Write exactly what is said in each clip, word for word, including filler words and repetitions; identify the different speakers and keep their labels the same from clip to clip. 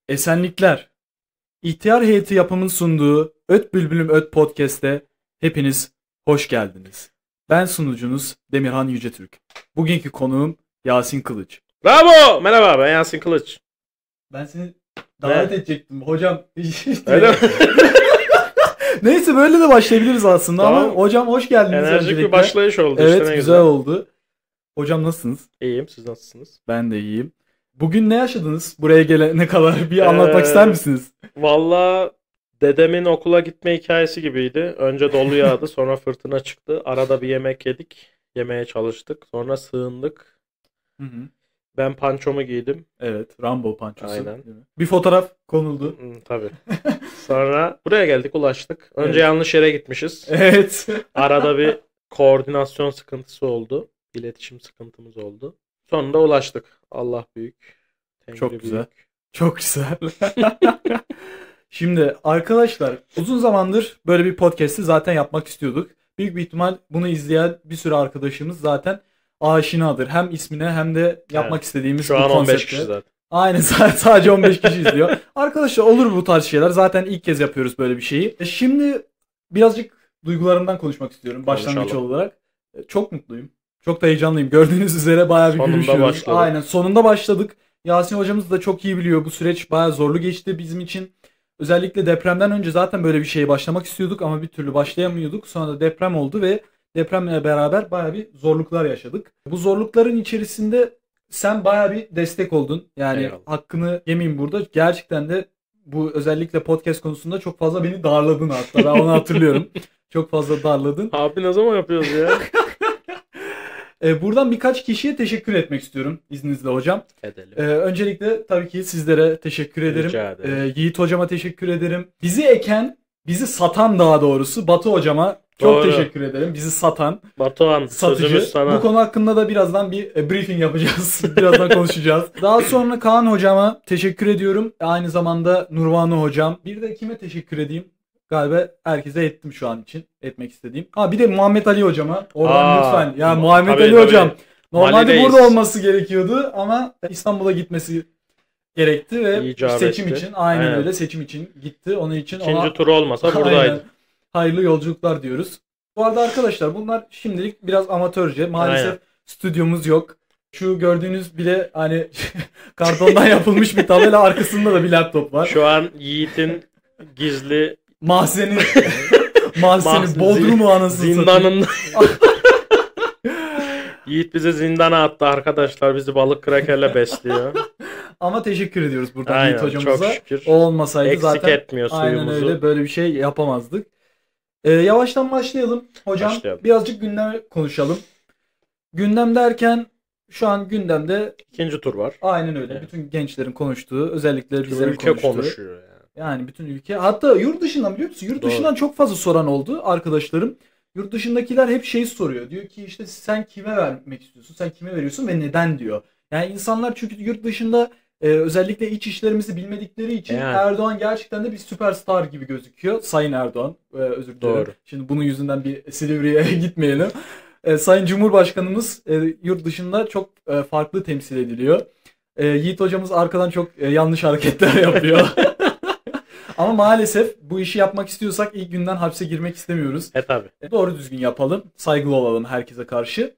Speaker 1: Esenlikler. İhtiyar Heyeti yapımın sunduğu Öt Bülbülüm Öt Podcast'te hepiniz hoş geldiniz. Ben sunucunuz Demirhan Yücetürk. Bugünkü konuğum Yasin Kılıç.
Speaker 2: Bravo! Merhaba, ben Yasin Kılıç.
Speaker 1: Ben seni davet
Speaker 2: Ne?
Speaker 1: edecektim hocam.
Speaker 2: Öyle mi?
Speaker 1: Neyse böyle de başlayabiliriz aslında
Speaker 2: Tamam.
Speaker 1: ama hocam hoş geldiniz.
Speaker 2: Enerjik
Speaker 1: öncelikle.
Speaker 2: bir başlayış oldu
Speaker 1: Evet,
Speaker 2: işte, ne
Speaker 1: güzel
Speaker 2: güzel.
Speaker 1: oldu. Hocam nasılsınız?
Speaker 2: İyiyim, siz nasılsınız?
Speaker 1: Ben de iyiyim. Bugün ne yaşadınız? Buraya gelene kadar bir anlatmak
Speaker 2: Ee,
Speaker 1: ister misiniz?
Speaker 2: Valla dedemin okula gitme hikayesi gibiydi. Önce dolu yağdı, sonra fırtına çıktı. Arada bir yemek yedik, yemeye çalıştık. Sonra sığındık.
Speaker 1: Hı hı.
Speaker 2: Ben pançomu giydim.
Speaker 1: Evet, Rambo pançosu.
Speaker 2: Aynen.
Speaker 1: Değil mi? Bir fotoğraf konuldu.
Speaker 2: Hmm, tabii. Sonra buraya geldik, ulaştık. Önce
Speaker 1: Evet.
Speaker 2: yanlış yere gitmişiz.
Speaker 1: Evet.
Speaker 2: Arada bir koordinasyon sıkıntısı oldu. İletişim sıkıntımız oldu. Sonunda ulaştık. Allah büyük. Tengri
Speaker 1: Çok güzel.
Speaker 2: büyük.
Speaker 1: Çok güzel. Şimdi arkadaşlar uzun zamandır böyle bir podcast'i zaten yapmak istiyorduk. Büyük bir ihtimal bunu izleyen bir sürü arkadaşımız zaten aşinadır. Hem ismine hem de yapmak
Speaker 2: Evet.
Speaker 1: istediğimiz
Speaker 2: Şu
Speaker 1: bu
Speaker 2: an on beş
Speaker 1: konsepte.
Speaker 2: kişi zaten.
Speaker 1: Aynen, sadece on beş kişi izliyor. Arkadaşlar olur bu tarz şeyler. Zaten ilk kez yapıyoruz böyle bir şeyi. E Şimdi birazcık duygularımdan konuşmak istiyorum başlangıç
Speaker 2: Konuşalım.
Speaker 1: olarak. E, Çok mutluyum. Çok da heyecanlıyım. Gördüğünüz üzere bayağı bir
Speaker 2: Sonunda
Speaker 1: gülüşüyoruz.
Speaker 2: başladık.
Speaker 1: Aynen, sonunda başladık. Yasin hocamız da çok iyi biliyor. Bu süreç bayağı zorlu geçti bizim için. Özellikle depremden önce zaten böyle bir şeye başlamak istiyorduk ama bir türlü başlayamıyorduk. Sonra da deprem oldu ve depremle beraber bayağı bir zorluklar yaşadık. Bu zorlukların içerisinde sen bayağı bir destek oldun. Yani
Speaker 2: Eyvallah.
Speaker 1: hakkını yemeyeyim burada. Gerçekten de bu özellikle podcast konusunda çok fazla beni darladın hatta. Ben onu hatırlıyorum. Çok fazla darladın.
Speaker 2: Abi ne zaman yapıyoruz ya?
Speaker 1: Ee, buradan birkaç kişiye teşekkür etmek istiyorum izninizle hocam.
Speaker 2: Edelim.
Speaker 1: Ee, öncelikle tabii ki sizlere teşekkür ederim.
Speaker 2: Rica ederim.
Speaker 1: Ee, Yiğit hocama teşekkür ederim. Bizi eken, bizi satan daha doğrusu Batu hocama çok
Speaker 2: Doğru.
Speaker 1: teşekkür ederim. Bizi satan,
Speaker 2: Batuhan,
Speaker 1: satıcı.
Speaker 2: sözümüz sana.
Speaker 1: Bu konu hakkında da birazdan bir e, briefing yapacağız. Birazdan konuşacağız. Daha sonra Kaan hocama teşekkür ediyorum. Aynı zamanda Nurvanu hocam. Bir de kime teşekkür edeyim? Galiba herkese ettim şu an için. Etmek istediğim. Ha bir de Muhammed Ali hocama. Oradan
Speaker 2: Aa,
Speaker 1: lütfen. Ya
Speaker 2: mu-
Speaker 1: Muhammed
Speaker 2: tabii,
Speaker 1: Ali
Speaker 2: tabii.
Speaker 1: hocam. Normalde
Speaker 2: Mali
Speaker 1: burada
Speaker 2: Reis.
Speaker 1: olması gerekiyordu ama İstanbul'a gitmesi gerekti ve
Speaker 2: İcap
Speaker 1: seçim
Speaker 2: etti.
Speaker 1: için aynen,
Speaker 2: Aynen.
Speaker 1: öyle seçim için gitti. Onun için
Speaker 2: İkinci
Speaker 1: ona
Speaker 2: tur olmasa
Speaker 1: aynen,
Speaker 2: buradaydı.
Speaker 1: hayırlı yolculuklar diyoruz. Bu arada arkadaşlar bunlar şimdilik biraz amatörce. Maalesef
Speaker 2: Aynen.
Speaker 1: stüdyomuz yok. Şu gördüğünüz bile hani kartondan yapılmış bir tabela, arkasında da bir laptop var.
Speaker 2: Şu an Yiğit'in gizli
Speaker 1: Mahzeni mahzeni
Speaker 2: Mahzen-
Speaker 1: Bodrum'u anasını satayım.
Speaker 2: zindanın Yiğit bizi zindana attı arkadaşlar. Bizi balık krakerle besliyor.
Speaker 1: Ama teşekkür ediyoruz buradan
Speaker 2: Aynen,
Speaker 1: Yiğit hocamıza.
Speaker 2: çok şükür.
Speaker 1: O olmasaydı
Speaker 2: Eksik
Speaker 1: zaten
Speaker 2: etmiyor
Speaker 1: aynen
Speaker 2: suyumuzu.
Speaker 1: öyle böyle bir şey yapamazdık. Ee, yavaştan başlayalım. Hocam
Speaker 2: Başlayalım.
Speaker 1: birazcık gündeme konuşalım. Gündem derken şu an gündemde
Speaker 2: İkinci tur var.
Speaker 1: aynen öyle.
Speaker 2: Evet.
Speaker 1: Bütün gençlerin konuştuğu, özellikle
Speaker 2: Bütün
Speaker 1: bizlerin
Speaker 2: ülke
Speaker 1: konuştuğu.
Speaker 2: konuşuyor yani.
Speaker 1: Yani bütün ülke. Hatta yurt dışından biliyor musun? Yurt
Speaker 2: Doğru.
Speaker 1: dışından çok fazla soran oldu arkadaşlarım. Yurt dışındakiler hep şey soruyor. Diyor ki işte sen kime vermek istiyorsun? Sen kime veriyorsun ve neden diyor. Yani insanlar çünkü yurt dışında e, özellikle iç işlerimizi bilmedikleri için
Speaker 2: Yani.
Speaker 1: Erdoğan gerçekten de bir süperstar gibi gözüküyor. Sayın Erdoğan. E, özür dilerim.
Speaker 2: Doğru.
Speaker 1: Şimdi bunun yüzünden bir Silivri'ye gitmeyelim. E, Sayın Cumhurbaşkanımız e, yurt dışında çok e, farklı temsil ediliyor. E, Yiğit hocamız arkadan çok e, yanlış hareketler yapıyor. Ama maalesef bu işi yapmak istiyorsak ilk günden hapse girmek istemiyoruz.
Speaker 2: E tabi.
Speaker 1: E, doğru düzgün yapalım. Saygılı olalım herkese karşı.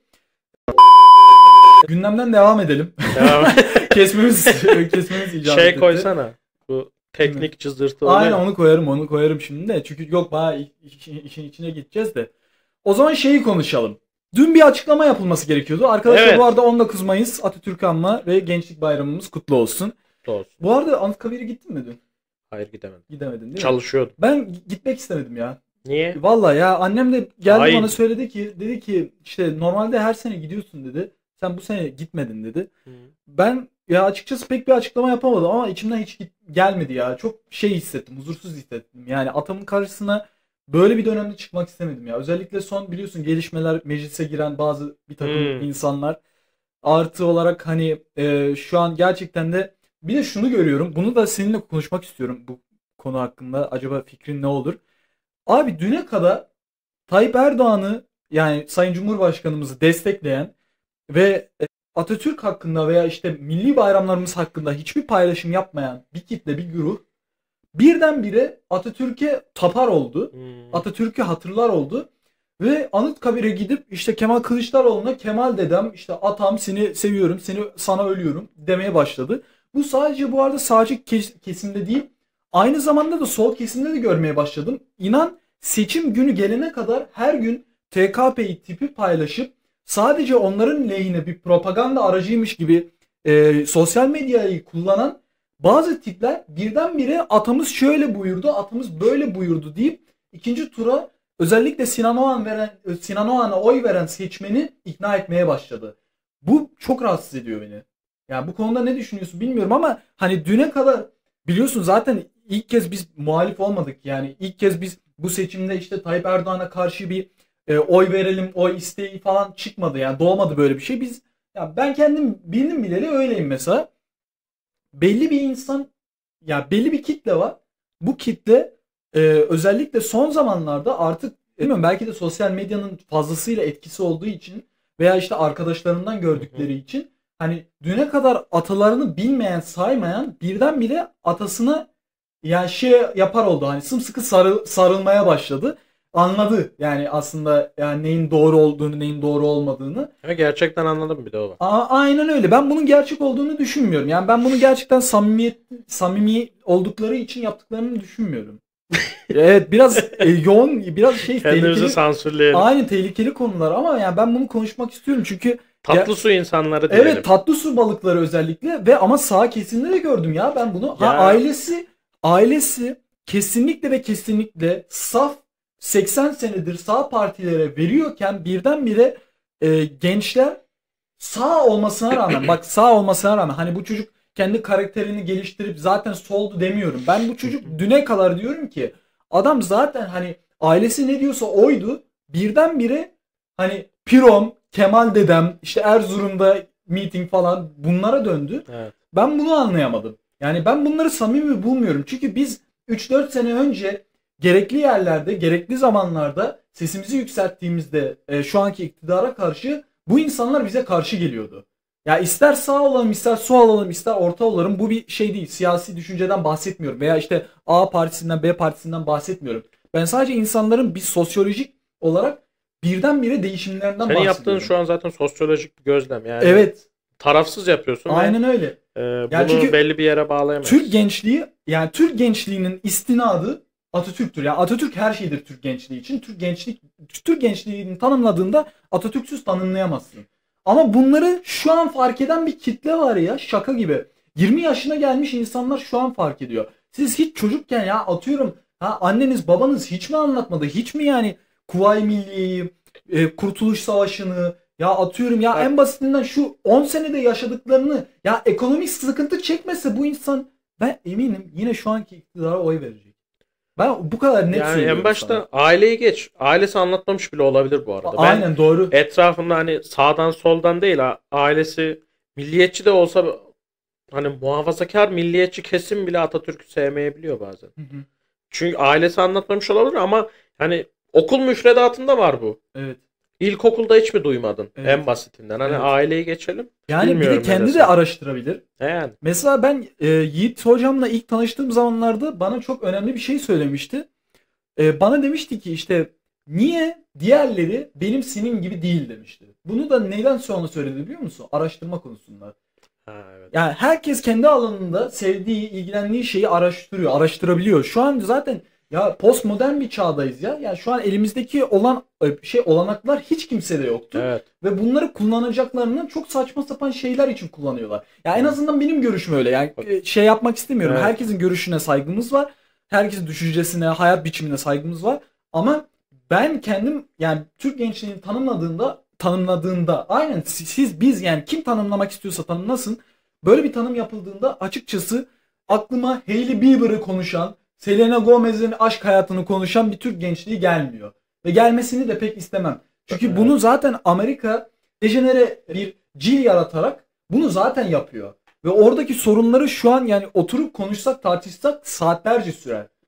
Speaker 1: Gündemden devam edelim.
Speaker 2: Devam.
Speaker 1: kesmemiz kesmemiz icap
Speaker 2: Şey
Speaker 1: etti.
Speaker 2: koysana. Bu teknik cızırtı oluyor.
Speaker 1: Aynen onu koyarım onu koyarım şimdi de. Çünkü yok bayağı işin, işin içine gideceğiz de. O zaman şeyi konuşalım. Dün bir açıklama yapılması gerekiyordu. Arkadaşlar
Speaker 2: Evet.
Speaker 1: bu arada on dokuz Mayıs Atatürk Anma ve Gençlik Bayramımız kutlu olsun.
Speaker 2: Olsun.
Speaker 1: Bu arada Anıtkabir'e gittin mi dün?
Speaker 2: Hayır gidemedim.
Speaker 1: Gidemedin değil mi?
Speaker 2: Çalışıyordum.
Speaker 1: Ben gitmek istemedim ya.
Speaker 2: Niye?
Speaker 1: Vallahi ya annem de geldi
Speaker 2: Ay.
Speaker 1: bana söyledi ki dedi ki işte normalde her sene gidiyorsun dedi. Sen bu sene gitmedin dedi.
Speaker 2: Hı.
Speaker 1: Ben ya açıkçası pek bir açıklama yapamadım ama içimden hiç git- gelmedi ya. Çok şey hissettim, huzursuz hissettim. Yani atamın karşısına böyle bir dönemde çıkmak istemedim ya. Özellikle son biliyorsun gelişmeler, meclise giren bazı bir takım
Speaker 2: Hmm.
Speaker 1: insanlar. Artı olarak hani e, şu an gerçekten de bir de şunu görüyorum. Bunu da seninle konuşmak istiyorum bu konu hakkında. Acaba fikrin ne olur? Abi düne kadar Tayyip Erdoğan'ı yani Sayın Cumhurbaşkanımızı destekleyen ve e, Atatürk hakkında veya işte milli bayramlarımız hakkında hiçbir paylaşım yapmayan bir kitle, bir güruh birdenbire Atatürk'e tapar oldu.
Speaker 2: Hmm.
Speaker 1: Atatürk'ü hatırlar oldu. Ve Anıtkabir'e gidip işte Kemal Kılıçdaroğlu'na Kemal dedem, işte atam, seni seviyorum, seni sana ölüyorum demeye başladı. Bu sadece bu arada sağcı kesimde değil, aynı zamanda da sol kesimde de görmeye başladım. İnan seçim günü gelene kadar her gün T K P tipi paylaşıp sadece onların lehine bir propaganda aracıymış gibi e, sosyal medyayı kullanan bazı tipler birdenbire atamız şöyle buyurdu, atamız böyle buyurdu deyip ikinci tura özellikle Sinan Oğan veren, Sinan Oğan'a oy veren seçmeni ikna etmeye başladı. Bu çok rahatsız ediyor beni. Yani bu konuda ne düşünüyorsun bilmiyorum ama hani düne kadar biliyorsun zaten ilk kez biz muhalif olmadık. Yani ilk kez biz bu seçimde işte Tayyip Erdoğan'a karşı bir e, oy verelim, oy isteği falan çıkmadı. Yani doğmadı böyle bir şey. Biz ya ben kendim bildim bileli öyleyim mesela. Belli bir insan, ya belli bir kitle var. Bu kitle e, özellikle son zamanlarda artık bilmiyorum, belki de sosyal medyanın fazlasıyla etkisi olduğu için veya işte arkadaşlarından gördükleri için hani düne kadar atalarını bilmeyen, saymayan birdenbire atasına yani şey yapar oldu. Hani sımsıkı sarı, sarılmaya başladı. Anladı yani aslında yani neyin doğru olduğunu, neyin doğru olmadığını.
Speaker 2: Ya gerçekten anladım, bir de o var.
Speaker 1: A- aynen öyle. Ben bunun gerçek olduğunu düşünmüyorum. Yani ben bunu gerçekten samimiyet samimi oldukları için yaptıklarını düşünmüyorum. Evet, biraz e, yoğun, biraz şey
Speaker 2: Kendimizi
Speaker 1: tehlikeli.
Speaker 2: sansürleyelim.
Speaker 1: Aynı tehlikeli konular ama yani ben bunu konuşmak istiyorum çünkü
Speaker 2: Tatlı
Speaker 1: ya,
Speaker 2: su insanları diyelim.
Speaker 1: evet, tatlı su balıkları özellikle ve ama sağ kesimde de gördüm ya ben bunu. Ha,
Speaker 2: Ya.
Speaker 1: ailesi ailesi kesinlikle ve kesinlikle saf seksen senedir sağ partilere veriyorken birdenbire e, gençler sağ olmasına rağmen bak sağ olmasına rağmen hani bu çocuk kendi karakterini geliştirip zaten soldu demiyorum. Ben bu çocuk düne kadar diyorum ki adam zaten hani ailesi ne diyorsa oydu. Birdenbire hani Pirom, Kemal dedem, işte Erzurum'da meeting falan bunlara döndü.
Speaker 2: Evet.
Speaker 1: Ben bunu anlayamadım. Yani ben bunları samimi bulmuyorum. Çünkü biz üç dört sene önce gerekli yerlerde, gerekli zamanlarda sesimizi yükselttiğimizde e, şu anki iktidara karşı bu insanlar bize karşı geliyordu. Ya ister sağ olalım, ister sol olalım, ister orta olalım, bu bir şey değil. Siyasi düşünceden bahsetmiyorum. Veya işte A partisinden B partisinden bahsetmiyorum. Ben sadece insanların bir sosyolojik olarak birdenbire değişimlerinden
Speaker 2: Senin
Speaker 1: bahsediyorum.
Speaker 2: yaptığın şu an zaten sosyolojik bir gözlem. Yani
Speaker 1: evet.
Speaker 2: Tarafsız yapıyorsun.
Speaker 1: Aynen
Speaker 2: ve,
Speaker 1: öyle.
Speaker 2: E,
Speaker 1: Yani
Speaker 2: bunu
Speaker 1: çünkü
Speaker 2: belli bir yere bağlayamıyorsun.
Speaker 1: Türk gençliği, yani Türk gençliğinin istinadı Atatürk'tür. Yani Atatürk her şeydir Türk gençliği için. Türk gençlik Türk gençliğini tanımladığında Atatürk'süz tanımlayamazsın. Ama bunları şu an fark eden bir kitle var ya, şaka gibi. yirmi yaşına gelmiş insanlar şu an fark ediyor. Siz hiç çocukken ya atıyorum ha anneniz babanız hiç mi anlatmadı? Hiç mi yani Kuvayi Milliye'yi, e, Kurtuluş Savaşı'nı ya atıyorum ya
Speaker 2: Bak.
Speaker 1: en basitinden şu on senede yaşadıklarını ya ekonomik sıkıntı çekmese bu insan ben eminim yine şu anki iktidara oy verecek. Ben bu kadar net
Speaker 2: Yani
Speaker 1: söylüyorum
Speaker 2: en başta
Speaker 1: sana.
Speaker 2: aileyi geç. Ailesi anlatmamış bile olabilir bu arada. Ben
Speaker 1: Aynen doğru.
Speaker 2: etrafımda hani sağdan soldan değil, a- ailesi milliyetçi de olsa hani muhafazakar milliyetçi kesim bile Atatürk'ü sevmeyebiliyor bazen.
Speaker 1: Hı hı.
Speaker 2: Çünkü ailesi anlatmamış olabilir ama hani okul müfredatında var bu.
Speaker 1: Evet.
Speaker 2: İlkokulda hiç mi duymadın?
Speaker 1: Evet.
Speaker 2: En basitinden. Hani
Speaker 1: Evet.
Speaker 2: aileyi geçelim.
Speaker 1: Yani bir
Speaker 2: Bilmiyorum
Speaker 1: de kendi
Speaker 2: neresi.
Speaker 1: de araştırabilir.
Speaker 2: Yani.
Speaker 1: Mesela ben e, Yiğit hocamla ilk tanıştığım zamanlarda bana çok önemli bir şey söylemişti. E, bana demişti ki işte niye diğerleri benim senin gibi değil demişti. Bunu da neyden sonra söyledi biliyor musun? Araştırma konusunda.
Speaker 2: Ha, evet.
Speaker 1: Yani herkes kendi alanında sevdiği, ilgilendiği şeyi araştırıyor, araştırabiliyor. Şu an zaten ya postmodern bir çağdayız ya. Yani şu an elimizdeki olan şey olanaklar hiç kimsede yoktu.
Speaker 2: Evet.
Speaker 1: Ve bunları kullanacaklarını çok saçma sapan şeyler için kullanıyorlar. Ya en azından benim görüşüm öyle. Yani şey yapmak istemiyorum.
Speaker 2: Evet.
Speaker 1: Herkesin görüşüne saygımız var. Herkesin düşüncesine, hayat biçimine saygımız var. Ama ben kendim yani Türk gençliğini tanımladığında tanımladığında aynen siz biz yani kim tanımlamak istiyorsa tanımlasın. Böyle bir tanım yapıldığında açıkçası aklıma Hailey Bieber'ı konuşan, Selena Gomez'in aşk hayatını konuşan bir Türk gençliği gelmiyor. Ve gelmesini de pek istemem. Çünkü
Speaker 2: Evet.
Speaker 1: bunu zaten Amerika dejenere bir cil yaratarak bunu zaten yapıyor. Ve oradaki sorunları şu an yani oturup konuşsak tartışsak saatlerce sürer.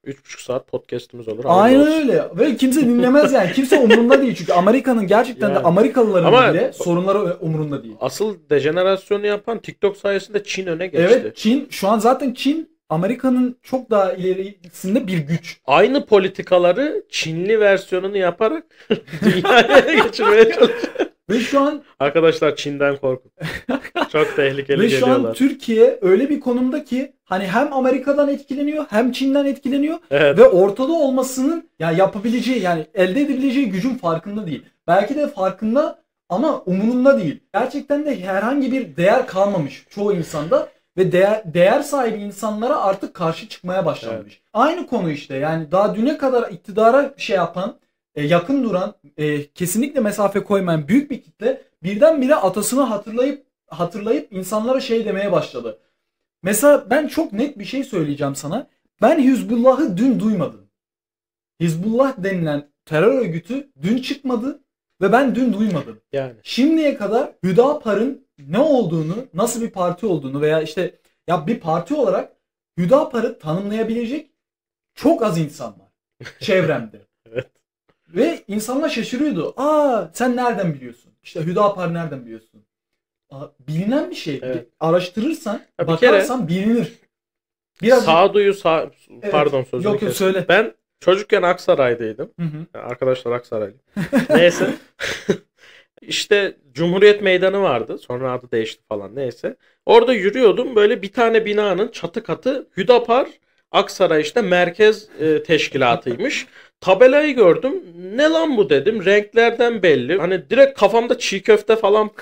Speaker 2: üç buçuk saat podcast'imiz olur.
Speaker 1: Aynen öyle. Ve kimse dinlemez yani. Kimse umurunda değil. Çünkü Amerika'nın gerçekten yani. de Amerikalıların Ama bile sorunları umurunda değil.
Speaker 2: Asıl dejenerasyonu yapan TikTok sayesinde Çin öne geçti.
Speaker 1: Evet, Çin şu an zaten Çin Amerika'nın çok daha ilerisinde bir güç.
Speaker 2: Aynı politikaları Çinli versiyonunu yaparak dünyaya geçirmeye çalışıyor.
Speaker 1: Ve şu an
Speaker 2: arkadaşlar Çin'den korkun. Çok tehlikeli
Speaker 1: Ve
Speaker 2: geliyorlar.
Speaker 1: şu an Türkiye öyle bir konumda ki hani hem Amerika'dan etkileniyor hem Çin'den etkileniyor
Speaker 2: evet.
Speaker 1: ve ortada olmasının yani yapabileceği yani elde edebileceği gücün farkında değil. Belki de farkında ama umurunda değil. Gerçekten de herhangi bir değer kalmamış çoğu insanda ve değer, değer sahibi insanlara artık karşı çıkmaya başlamış. Evet. Aynı konu işte yani daha düne kadar iktidara şey yapan, e, yakın duran, e, kesinlikle mesafe koymayan büyük bir kitle birdenbire atasını hatırlayıp hatırlayıp insanlara şey demeye başladı. Mesela ben çok net bir şey söyleyeceğim sana. Ben Hizbullah'ı dün duymadım. Hizbullah denilen terör örgütü dün çıkmadı ve ben dün duymadım.
Speaker 2: Yani.
Speaker 1: Şimdiye kadar Hüdapar'ın ne olduğunu, nasıl bir parti olduğunu veya işte ya bir parti olarak Hüdapar'ı tanımlayabilecek çok az insan var çevremde.
Speaker 2: Evet.
Speaker 1: Ve insanlar şaşırıyordu. Aa sen nereden biliyorsun? İşte Hüdapar nereden biliyorsun? Aa, bilinen bir şey.
Speaker 2: Evet.
Speaker 1: Araştırırsan,
Speaker 2: ya
Speaker 1: bakarsan kere, bilinir.
Speaker 2: Biraz sağduyu sağ... evet. Pardon sözünü
Speaker 1: Yok yok söyle.
Speaker 2: Ben çocukken Aksaray'daydım.
Speaker 1: Hı hı.
Speaker 2: Yani arkadaşlar Aksaraylı. Neyse. İşte Cumhuriyet Meydanı vardı. Sonra adı değişti falan neyse. Orada yürüyordum. Böyle bir tane binanın çatı katı Hüdapar Aksaray işte merkez e, teşkilatıymış. Tabelayı gördüm. Ne lan bu dedim. Renklerden belli. Hani direkt kafamda çiğ köfte falan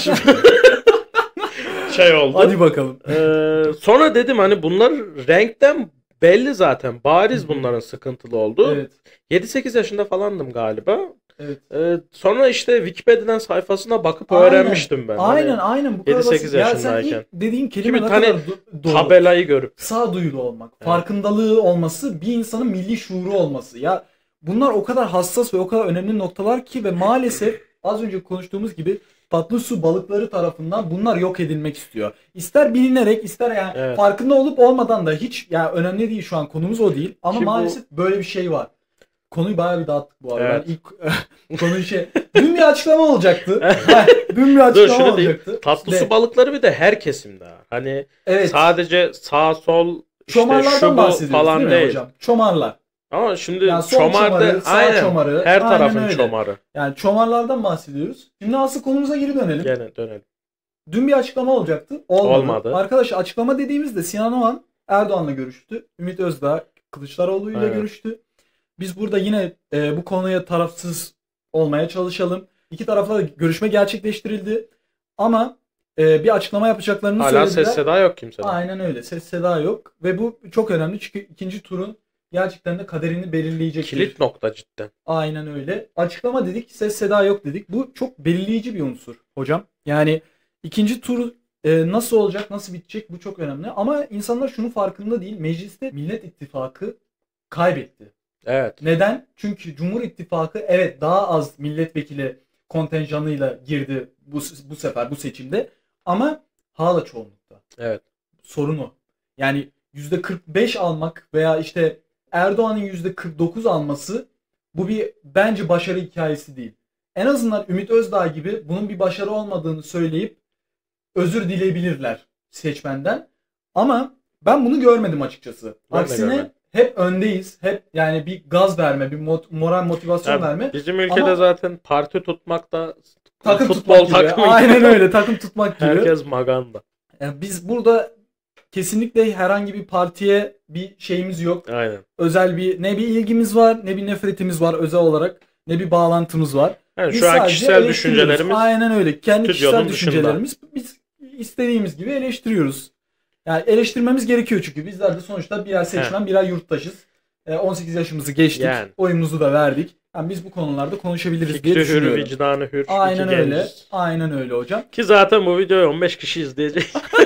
Speaker 2: şey oldu.
Speaker 1: Hadi bakalım.
Speaker 2: Ee, sonra dedim hani bunlar renkten belli zaten. Bariz bunların sıkıntılı olduğu.
Speaker 1: Evet.
Speaker 2: yedi sekiz yaşında falandım galiba.
Speaker 1: Evet.
Speaker 2: Ee, sonra işte Wikipedia'dan sayfasına bakıp aynen. öğrenmiştim ben.
Speaker 1: Aynen hani aynen bu kadar
Speaker 2: yedi sekiz yaşındayken.
Speaker 1: Ya sen dediğin kelime
Speaker 2: Kimi
Speaker 1: ne
Speaker 2: hani
Speaker 1: kadar doğru.
Speaker 2: Tabelayı görüp.
Speaker 1: Sağduyulu olmak, evet. farkındalığı olması, bir insanın milli şuuru olması. Ya bunlar o kadar hassas ve o kadar önemli noktalar ki ve maalesef az önce konuştuğumuz gibi tatlı su balıkları tarafından bunlar yok edilmek istiyor. İster bilinerek ister yani evet. farkında olup olmadan da hiç yani önemli değil şu an konumuz o değil ama Ki maalesef bu... böyle bir şey var. Konuyu bayağı bir dağıttık bu arada. Evet. Ben ilk konuyu şey dün bir açıklama olacaktı. dün bir açıklama Dur, olacaktı. Diyeyim.
Speaker 2: Tatlı su balıkları bir de her kesimde. Hani evet. sadece sağ sol işte şu bu falan değil, değil.
Speaker 1: Hocam? Çomarlar.
Speaker 2: Ama şimdi yani çomarda aynen çomarı, her aynen tarafın öyle. çomarı.
Speaker 1: Yani çomarlardan bahsediyoruz. Şimdi asıl konumuza geri dönelim.
Speaker 2: Gene dönelim.
Speaker 1: Dün bir açıklama olacaktı. Olmadı.
Speaker 2: Olmadı.
Speaker 1: Arkadaşlar açıklama dediğimizde Sinan Oğan Erdoğan'la görüştü. Ümit Özdağ Kılıçdaroğlu ile görüştü. Biz burada yine e, bu konuya tarafsız olmaya çalışalım. İki tarafla da görüşme gerçekleştirildi. Ama e, bir açıklama yapacaklarını
Speaker 2: Hala
Speaker 1: söylediler.
Speaker 2: Hala ses seda yok kimseden.
Speaker 1: Aynen öyle. Ses seda yok. Ve bu çok önemli çünkü ikinci turun gerçekten de kaderini belirleyecek.
Speaker 2: Kilit nokta cidden.
Speaker 1: Aynen öyle. Açıklama dedik, ses seda yok dedik. Bu çok belirleyici bir unsur hocam. Yani ikinci tur e, nasıl olacak, nasıl bitecek bu çok önemli. Ama insanlar şunun farkında değil. Mecliste Millet İttifakı kaybetti.
Speaker 2: Evet.
Speaker 1: Neden? Çünkü Cumhur İttifakı evet daha az milletvekili kontenjanıyla girdi bu bu sefer bu seçimde ama hala çoğunlukta.
Speaker 2: Evet.
Speaker 1: Sorun o. Yani yüzde kırk beş almak veya işte Erdoğan'ın yüzde kırk dokuz alması bu bir bence başarı hikayesi değil. En azından Ümit Özdağ gibi bunun bir başarı olmadığını söyleyip özür dileyebilirler seçmenden. Ama ben bunu görmedim açıkçası.
Speaker 2: Ben
Speaker 1: Aksine hep öndeyiz. Hep yani bir gaz verme, bir mot- moral motivasyon
Speaker 2: yani
Speaker 1: verme.
Speaker 2: Bizim ülkede Ama zaten parti tutmak da
Speaker 1: takım
Speaker 2: futbol
Speaker 1: tutmak gibi. Aynen öyle, takım tutmak gibi.
Speaker 2: Herkes maganda.
Speaker 1: Yani biz burada kesinlikle herhangi bir partiye bir şeyimiz yok.
Speaker 2: Aynen.
Speaker 1: Özel bir ne bir ilgimiz var, ne bir nefretimiz var özel olarak, ne bir bağlantımız var.
Speaker 2: Yani şu an kişisel düşüncelerimiz.
Speaker 1: Aynen öyle. Kendi kişisel düşüncelerimiz dışında. Biz istediğimiz gibi eleştiriyoruz. Yani eleştirmemiz gerekiyor çünkü bizler de sonuçta birer seçmen, birer yurttaşız. on sekiz yaşımızı geçtik. Yani. Oyumuzu da verdik. Yani biz bu konularda konuşabiliriz
Speaker 2: Fikri
Speaker 1: diye düşünüyorum.
Speaker 2: Fikri hür, vicdanı hür.
Speaker 1: Aynen öyle. Genciz. Aynen öyle hocam.
Speaker 2: Ki zaten bu videoyu on beş kişi izleyecek.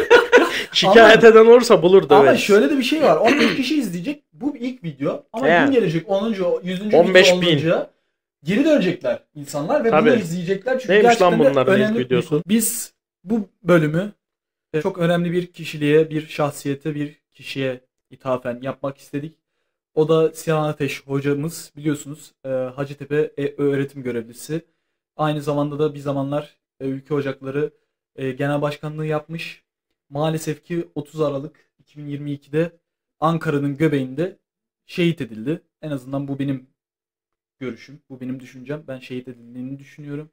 Speaker 2: Şikayet ama, eden olursa bulur da.
Speaker 1: Ama şöyle de bir şey var. on beş kişi izleyecek. Bu ilk video. Ama yani. gün gelecek onuncu. yüzüncü on beş video olunca geri dönecekler insanlar ve Tabii. bunu izleyecekler. Çünkü
Speaker 2: neymiş lan bunların
Speaker 1: önemli
Speaker 2: ilk videosu?
Speaker 1: Biz bu bölümü çok önemli bir kişiliğe, bir şahsiyete, bir kişiye ithafen yapmak istedik. O da Sinan Ateş hocamız, biliyorsunuz e, Hacettepe e, öğretim görevlisi. Aynı zamanda da bir zamanlar e, Ülke Ocakları e, Genel Başkanlığı yapmış. Maalesef ki otuz Aralık iki bin yirmi ikide Ankara'nın göbeğinde şehit edildi. En azından bu benim görüşüm, bu benim düşüncem. Ben şehit edildiğini düşünüyorum.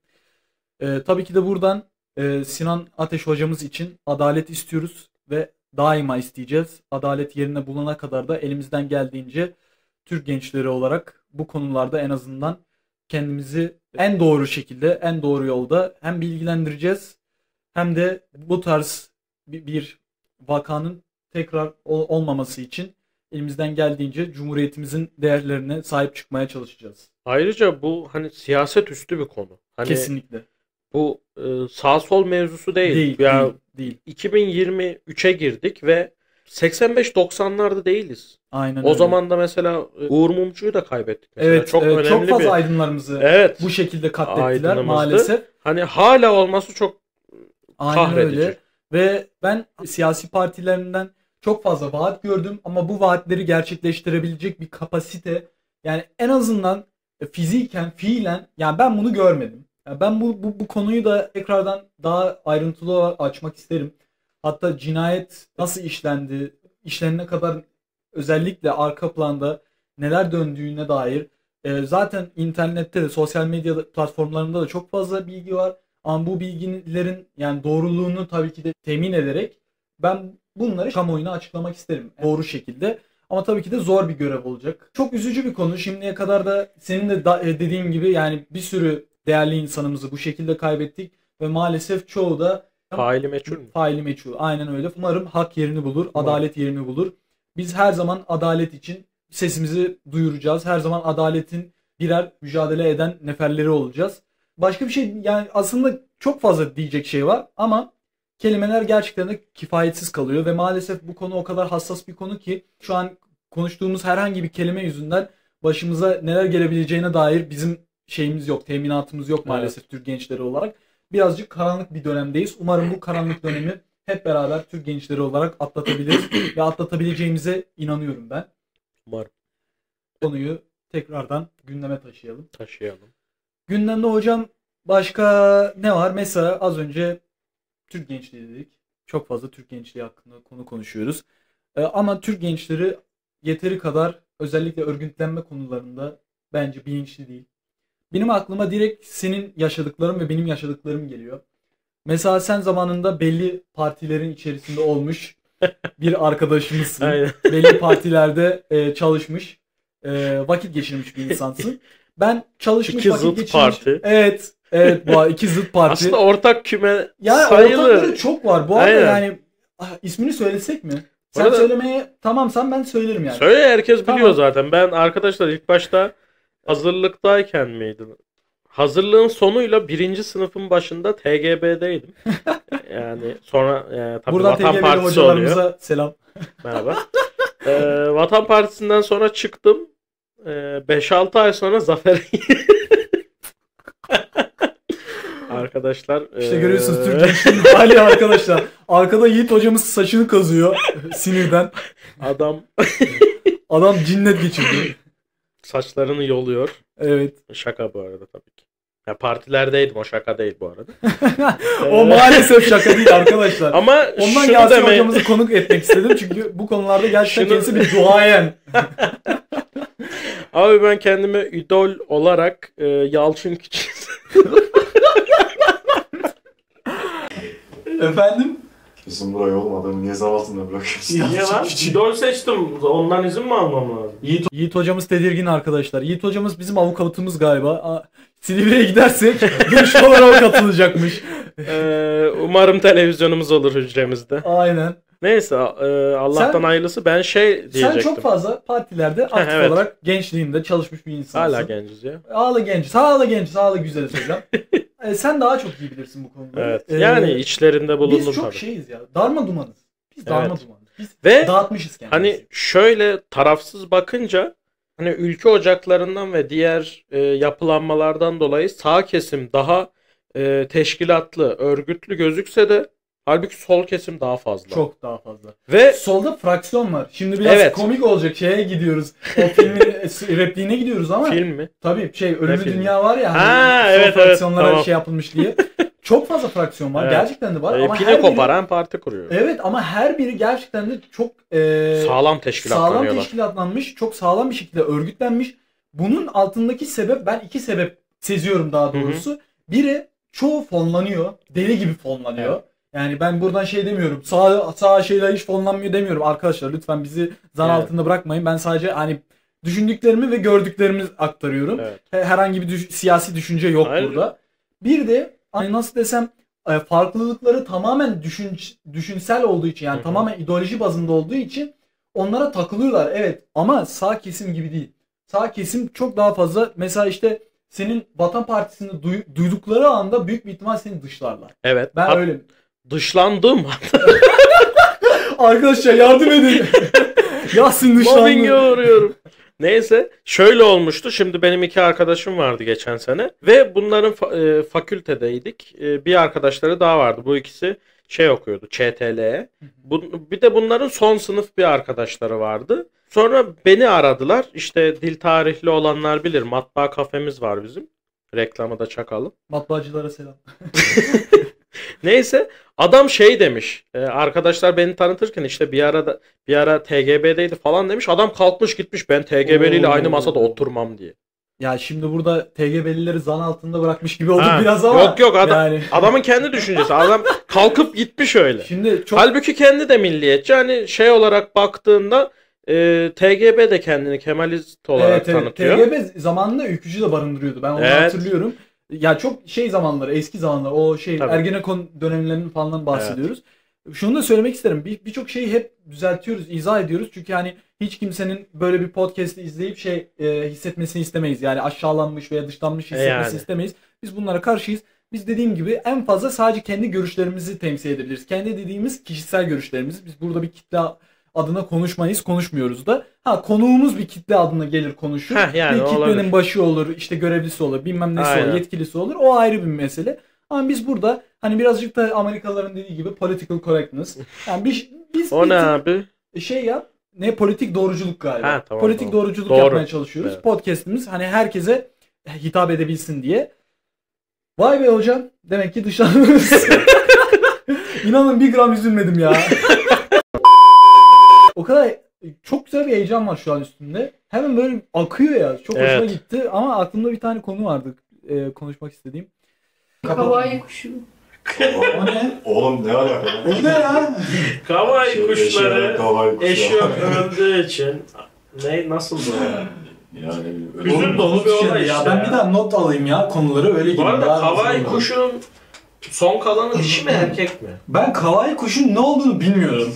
Speaker 1: E, tabii ki de buradan e, Sinan Ateş hocamız için adalet istiyoruz ve daima isteyeceğiz. Adalet yerine bulana kadar da elimizden geldiğince Türk gençleri olarak bu konularda en azından kendimizi en doğru şekilde, en doğru yolda hem bilgilendireceğiz hem de bu tarz bir, bir vakanın tekrar ol- olmaması için elimizden geldiğince Cumhuriyetimizin değerlerine sahip çıkmaya çalışacağız.
Speaker 2: Ayrıca bu hani siyaset üstü bir konu. Hani
Speaker 1: Kesinlikle.
Speaker 2: bu e, sağ sol mevzusu değil.
Speaker 1: Değil,
Speaker 2: ya
Speaker 1: değil, değil.
Speaker 2: iki bin yirmi üçe girdik ve seksen beş doksanlarda değiliz.
Speaker 1: Aynen
Speaker 2: O
Speaker 1: öyle.
Speaker 2: zaman da mesela e, Uğur Mumcu'yu da kaybettik mesela.
Speaker 1: Evet,
Speaker 2: çok
Speaker 1: evet,
Speaker 2: önemli
Speaker 1: çok fazla
Speaker 2: bir
Speaker 1: aydınlarımızı
Speaker 2: evet
Speaker 1: bu şekilde katlettiler
Speaker 2: aydınımızdı.
Speaker 1: maalesef.
Speaker 2: Hani hala olması çok
Speaker 1: Aynen
Speaker 2: kahredici.
Speaker 1: öyle. Ve ben siyasi partilerinden çok fazla vaat gördüm ama bu vaatleri gerçekleştirebilecek bir kapasite, yani en azından fiziken, fiilen, yani ben bunu görmedim. Yani ben bu, bu bu konuyu da tekrardan daha ayrıntılı olarak açmak isterim. Hatta cinayet nasıl işlendi, işlenene kadar özellikle arka planda neler döndüğüne dair e, zaten internette de sosyal medya platformlarında da çok fazla bilgi var. Ama bu bilgilerin yani doğruluğunu tabii ki de temin ederek ben bunları kamuoyuna açıklamak isterim doğru şekilde. Ama tabii ki de zor bir görev olacak. Çok üzücü bir konu. Şimdiye kadar da senin de da- dediğin gibi yani bir sürü değerli insanımızı bu şekilde kaybettik ve maalesef çoğu da
Speaker 2: faili meçhul mü?
Speaker 1: faili meçhul. Aynen öyle. Umarım hak yerini bulur,
Speaker 2: Umarım.
Speaker 1: adalet yerini bulur. Biz her zaman adalet için sesimizi duyuracağız. Her zaman adaletin birer mücadele eden neferleri olacağız. Başka bir şey, yani aslında çok fazla diyecek şey var ama kelimeler gerçekten de kifayetsiz kalıyor ve maalesef bu konu o kadar hassas bir konu ki şu an konuştuğumuz herhangi bir kelime yüzünden başımıza neler gelebileceğine dair bizim şeyimiz yok, teminatımız yok maalesef, evet. Türk gençleri olarak. Birazcık karanlık bir dönemdeyiz. Umarım bu karanlık dönemi hep beraber Türk gençleri olarak atlatabiliriz ve atlatabileceğimize inanıyorum ben.
Speaker 2: Umarım.
Speaker 1: Konuyu tekrardan gündeme taşıyalım.
Speaker 2: Taşıyalım.
Speaker 1: Gündemde hocam başka ne var? Mesela az önce Türk gençliği dedik. Çok fazla Türk gençliği hakkında konu konuşuyoruz. Ee, ama Türk gençleri yeteri kadar özellikle örgütlenme konularında bence bilinçli değil. Benim aklıma direkt senin yaşadıkların ve benim yaşadıklarım geliyor. Mesela sen zamanında belli partilerin içerisinde olmuş bir arkadaşımızsın.
Speaker 2: Aynen.
Speaker 1: Belli partilerde e, çalışmış, e, vakit geçirmiş bir insansın. Ben çalışmış,
Speaker 2: İki
Speaker 1: vakit
Speaker 2: zıt
Speaker 1: geçirmiş.
Speaker 2: parti.
Speaker 1: Evet. Evet, bu iki zıt parti.
Speaker 2: Aslında ortak küme
Speaker 1: yani
Speaker 2: sayılı.
Speaker 1: Ortakları çok var. Bu arada
Speaker 2: Aynen.
Speaker 1: yani ah, ismini söylesek mi? Sen
Speaker 2: Arada...
Speaker 1: söylemeye tamamsan ben söylerim yani.
Speaker 2: Söyle, herkes
Speaker 1: tamam.
Speaker 2: biliyor zaten. Ben arkadaşlar ilk başta hazırlıktayken miydi? Hazırlığın sonuyla birinci sınıfın başında T G B'deydim. Yani sonra e, tabii
Speaker 1: buradan
Speaker 2: Vatan
Speaker 1: T G B'li
Speaker 2: Partisi
Speaker 1: hocalarımıza
Speaker 2: oluyor.
Speaker 1: selam.
Speaker 2: Merhaba. e, Vatan Partisi'nden sonra çıktım. E, beş altı ay sonra Zafer arkadaşlar.
Speaker 1: İşte
Speaker 2: e...
Speaker 1: görüyorsunuz Türk gençliğinin hali arkadaşlar. Arkada Yiğit hocamız saçını kazıyor sinirden.
Speaker 2: Adam
Speaker 1: Adam cinnet geçirdi.
Speaker 2: Saçlarını yoluyor.
Speaker 1: Evet.
Speaker 2: Şaka bu arada tabii ki. Ya partilerdeydim, o şaka değil bu arada.
Speaker 1: O maalesef şaka değil arkadaşlar.
Speaker 2: Ama
Speaker 1: ondan
Speaker 2: şunu
Speaker 1: Yasin
Speaker 2: demeye...
Speaker 1: hocamızı konuk etmek istedim çünkü bu konularda gerçekten
Speaker 2: Şunu...
Speaker 1: kendisi bir duayen.
Speaker 2: Abi ben kendime idol olarak e, Yalçın Küçük.
Speaker 1: Efendim?
Speaker 3: Kesin burayı olmadı. Niye zam altında bırakıyorsun?
Speaker 2: Niye lan? İdol seçtim. Ondan izin mi almam lazım?
Speaker 1: Yiğit, Yiğit hocamız tedirgin arkadaşlar. Yiğit hocamız bizim avukatımız galiba. Aa, Silivri'ye gidersek görüşmelere o katılacakmış.
Speaker 2: Ee, umarım televizyonumuz olur hücremizde.
Speaker 1: Aynen.
Speaker 2: Neyse e, Allah'tan sen, hayırlısı. Ben şey diyecektim.
Speaker 1: Sen çok fazla partilerde aktif evet. olarak gençliğinde çalışmış bir insansın.
Speaker 2: Hala genciz ya.
Speaker 1: Hala genciz. Hala genciz. Hala güzeliz hocam. e, sen daha çok iyi bilirsin bu konuda.
Speaker 2: Evet. Ee, yani içlerinde bulundum
Speaker 1: Biz çok
Speaker 2: tabii.
Speaker 1: şeyiz ya. Darma dumanız. Biz darma evet. dumanız. Biz
Speaker 2: ve
Speaker 1: dağıtmışız kendimizi.
Speaker 2: Hani şöyle tarafsız bakınca hani ülke ocaklarından ve diğer e, yapılanmalardan dolayı sağ kesim daha e, teşkilatlı, örgütlü gözükse de Halbuki sol kesim daha fazla.
Speaker 1: Çok daha fazla.
Speaker 2: Ve
Speaker 1: solda fraksiyon var. Şimdi biraz
Speaker 2: Evet.
Speaker 1: komik olacak şeye gidiyoruz. O filmin repliğine gidiyoruz ama.
Speaker 2: film mi?
Speaker 1: Tabii şey Ölümlü
Speaker 2: filmi?
Speaker 1: Dünya var ya.
Speaker 2: Ha,
Speaker 1: Hani sol
Speaker 2: evet, evet,
Speaker 1: fraksiyonlara
Speaker 2: tamam.
Speaker 1: şey yapılmış diye. Çok fazla fraksiyon var.
Speaker 2: Evet.
Speaker 1: Gerçekten de var.
Speaker 2: E,
Speaker 1: ama
Speaker 2: pine
Speaker 1: her biri,
Speaker 2: koparan parti kuruyor.
Speaker 1: evet ama her biri gerçekten de çok e,
Speaker 2: Sağlam teşkilatlanıyorlar.
Speaker 1: sağlam teşkilatlanmış. Çok sağlam bir şekilde örgütlenmiş. Bunun altındaki sebep, ben iki sebep seziyorum daha doğrusu. Hı hı. Biri çoğu fonlanıyor. Deli gibi fonlanıyor. Evet. Yani ben buradan şey demiyorum. Sağ, sağ şeyler hiç fonlanmıyor demiyorum. Arkadaşlar lütfen bizi zan evet. altında bırakmayın. Ben sadece hani düşündüklerimi ve gördüklerimi aktarıyorum. Evet. Herhangi bir düş- siyasi düşünce yok Hayır. burada. Bir de hani nasıl desem farklılıkları tamamen düşün, düşünsel olduğu için yani Hı-hı. tamamen ideoloji bazında olduğu için onlara takılıyorlar. Evet ama sağ kesim gibi değil. Sağ kesim çok daha fazla mesela işte senin Vatan Partisi'ni duy- duydukları anda büyük bir ihtimal seni dışlarlar.
Speaker 2: Evet.
Speaker 1: Ben
Speaker 2: Hat-
Speaker 1: öyle.
Speaker 2: Dışlandım.
Speaker 1: Arkadaşlar yardım edin. Yasin dışlandı.
Speaker 2: Mobbing'e uğruyorum. Neyse şöyle olmuştu. Şimdi benim iki arkadaşım vardı geçen sene ve bunların fa- e, fakültedeydik. E, bir arkadaşları daha vardı. Bu ikisi şey okuyordu Ç T L'ye. Bu, bir de bunların son sınıf bir arkadaşları vardı. Sonra beni aradılar. İşte dil tarihli olanlar bilir. Matbaa kafemiz var bizim. Reklamı da çakalım.
Speaker 1: Matbaacılara selam.
Speaker 2: Neyse adam şey demiş. E, arkadaşlar beni tanıtırken işte bir ara da, bir ara T G B'deydi falan demiş. Adam kalkmış gitmiş ben T G B'liyle aynı masada oturmam diye.
Speaker 1: Ya şimdi burada T G B'lileri zan altında bırakmış gibi olduk ha, biraz ama.
Speaker 2: Yok yok adam,
Speaker 1: yani.
Speaker 2: adamın kendi düşüncesi. Adam kalkıp gitmiş öyle.
Speaker 1: Şimdi çok...
Speaker 2: Halbuki kendi de milliyetçi. Hani şey olarak baktığında e, T G B de kendini Kemalist olarak
Speaker 1: evet, evet.
Speaker 2: tanıtıyor.
Speaker 1: T G B zamanında ülkücü de barındırıyordu. Ben onu evet. hatırlıyorum. Ya çok şey zamanları, eski zamanlar, o şey Tabii. Ergenekon dönemlerinin falan bahsediyoruz. Evet. Şunu da söylemek isterim. Bir birçok şeyi hep düzeltiyoruz, izah ediyoruz. Çünkü hani hiç kimsenin böyle bir podcast'i izleyip şey e, hissetmesini istemeyiz. Yani aşağılanmış veya dışlanmış hissetmesini yani. istemeyiz. Biz bunlara karşıyız. Biz dediğim gibi en fazla sadece kendi görüşlerimizi temsil edebiliriz. Kendi dediğimiz kişisel görüşlerimiz. Biz burada bir kitle adına konuşmayız, konuşmuyoruz da. Ha konuğumuz bir kitle adına gelir konuşur. Heh, yani bir kitlenin olabilir. Başı olur, işte görevlisi olur, bilmem nesi Aynen. olur, yetkilisi olur. O ayrı bir mesele. Ama biz burada hani birazcık da Amerikalıların dediği gibi political correctness. Yani biz, biz
Speaker 2: o ne abi?
Speaker 1: Şey yap. Ne politik doğruculuk galiba. Ha, tamam, politik tamam. doğruculuk
Speaker 2: Doğru.
Speaker 1: yapmaya çalışıyoruz. Evet. Podcast'imiz hani herkese hitap edebilsin diye. Vay be hocam. Demek ki dışarımız. İnanın bir gram üzülmedim ya. O kadar çok güzel bir heyecan var şu an üstümde. Hemen böyle akıyor ya. Çok hoşuma evet. gitti ama aklımda bir tane konu vardı e, konuşmak istediğim.
Speaker 4: Kawaii kuşu.
Speaker 1: O ne?
Speaker 3: Oğlum ne alaka?
Speaker 1: O ne ya?
Speaker 2: Kawaii kuşları eşi öldüğü için ne nasıl bu ya?
Speaker 3: Yani
Speaker 1: üzüm dolu bir olay ya. Ben bir daha not alayım ya konuları öyle gibi.
Speaker 2: Bu arada Kawaii kuşunun son kalanı dişi mi erkek mi?
Speaker 1: Ben Kawaii kuşun ne olduğunu bilmiyorum.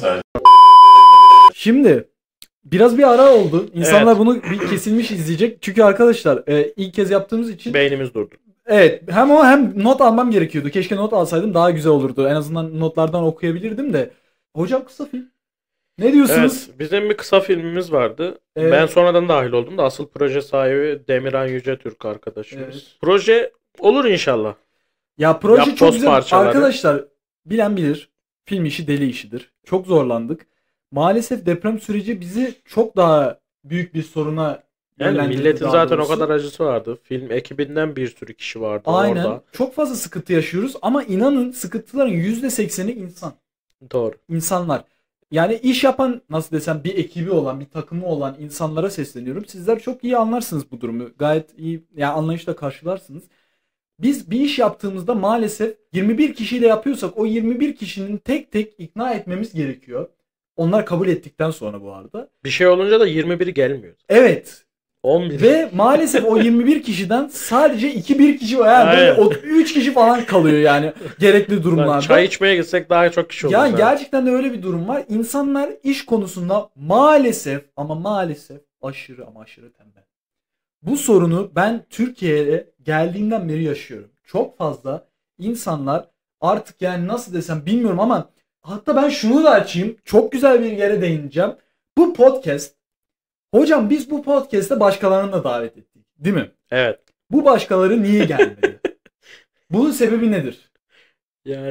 Speaker 1: Şimdi biraz bir ara oldu. İnsanlar evet. bunu bir kesilmiş izleyecek. Çünkü arkadaşlar e, ilk kez yaptığımız için
Speaker 2: beynimiz durdu.
Speaker 1: Evet. Hem o hem not almam gerekiyordu. Keşke not alsaydım daha güzel olurdu. En azından notlardan okuyabilirdim de. Hocam kısa film. Ne diyorsunuz?
Speaker 2: Evet. Bizim bir kısa filmimiz vardı. Evet. Ben sonradan dahil oldum da asıl proje sahibi Demirhan Yücetürk arkadaşımız. Evet. Proje olur inşallah.
Speaker 1: Ya proje Yap çok güzel. Parçaları. Arkadaşlar bilen bilir. Film işi deli işidir. Çok zorlandık. Maalesef deprem süreci bizi çok daha büyük bir soruna
Speaker 2: yani milletin zaten doğrusu. O kadar acısı vardı. Film ekibinden bir sürü kişi vardı
Speaker 1: Aynen.
Speaker 2: orada.
Speaker 1: Çok fazla sıkıntı yaşıyoruz ama inanın sıkıntıların yüzde sekseni insan.
Speaker 2: Doğru.
Speaker 1: İnsanlar. Yani iş yapan nasıl desem bir ekibi olan, bir takımı olan insanlara sesleniyorum. Sizler çok iyi anlarsınız bu durumu. Gayet iyi yani anlayışla karşılarsınız. Biz bir iş yaptığımızda maalesef yirmi bir kişiyle yapıyorsak o yirmi bir kişinin tek tek ikna etmemiz gerekiyor. Onlar kabul ettikten sonra bu arada.
Speaker 2: Bir şey olunca da yirmi biri gelmiyor.
Speaker 1: Evet.
Speaker 2: on bir.
Speaker 1: Ve maalesef o yirmi bir kişiden sadece iki bir kişi var. Yani böyle o üç kişi falan kalıyor yani gerekli durumlarda.
Speaker 2: Çay içmeye gitsek daha çok kişi olur.
Speaker 1: Yani zaten. Gerçekten de öyle bir durum var. İnsanlar iş konusunda maalesef ama maalesef aşırı ama aşırı tembel. Bu sorunu ben Türkiye'ye geldiğimden beri yaşıyorum. Çok fazla insanlar artık yani nasıl desem bilmiyorum ama hatta ben şunu da açayım. Çok güzel bir yere değineceğim. Bu podcast, hocam biz bu podcast'te başkalarını da davet ettik. Değil mi?
Speaker 2: Evet.
Speaker 1: Bu başkaları niye gelmedi? Bunun sebebi nedir?
Speaker 2: Yani